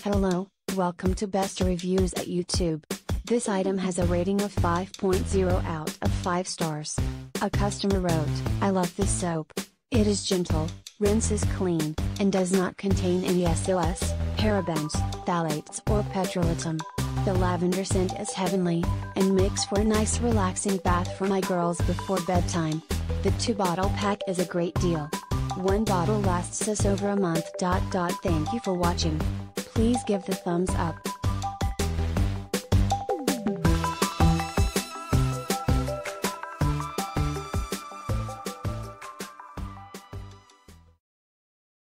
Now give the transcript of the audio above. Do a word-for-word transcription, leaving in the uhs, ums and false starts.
Hello, welcome to Best Reviews at YouTube. This item has a rating of five point zero out of five stars. A customer wrote, "I love this soap. It is gentle, rinses clean, and does not contain any S O S, parabens, phthalates or petrolatum. The lavender scent is heavenly, and makes for a nice relaxing bath for my girls before bedtime. The two bottle pack is a great deal. One bottle lasts us over a month. Thank you for watching. Please give the thumbs up.